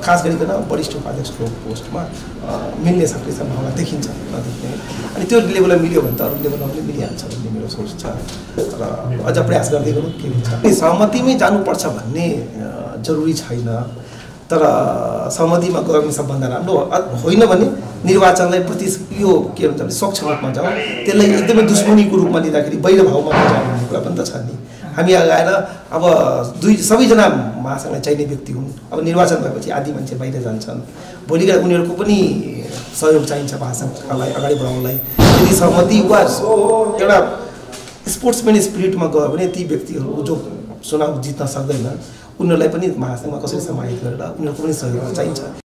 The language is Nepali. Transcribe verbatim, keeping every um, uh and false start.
खास गरिकन वरिष्ठ उपाध्यक्षको पोस्टमा मिल्ने सक्ने सम्भावना देखिन्छ नदेखिने अनि त्यो लेभलमा मिल्यो भने त अरू लेभलमा पनि मिलिहाल्छ भन्ने मेरो सोच छ र अझ प्रयास गर्दै गर्नु के हुन्छ सहमतिमै जानुपर्छ भन्ने जरुरी छैन तर सहमतिमा गयो भने सबभन्दा राम्रो होइन भने निर्वाचनलाई प्रति यो के भन्छ भने स्वच्छ रूपमा जाउँ त्यसलाई एकदमै दुश्मनीको रूपमा लिँदाखेरि बैर भावमा जाउँ भन्ने कुरा पनि त छ नि हामी आएर अब दुई सबैजना महासङ्घलाई चाहिने व्यक्ति हुन् अब निर्वाचन भएपछि आदि मान्छे बाहिर जान्छन् भोलि गएर उनीहरूको पनि सहयोग चाहिन्छ महासङ्घलाई अगाडि बढाउनलाई यदि सहमति वा एउटा स्पोर्ट्सम्यान स्पिरिटमा गयो भने ती व्यक्तिहरू जो चुनाव जित्न सक्दैन उनीहरूलाई पनि महासङ्घमा कसरी समाहित गरेर उनीहरूको पनि सहयोग चाहिन्छ